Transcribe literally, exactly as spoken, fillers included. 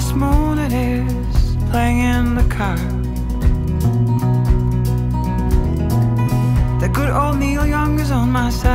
harvest moon it is, playing in the car. The good old Neil Young is on my side.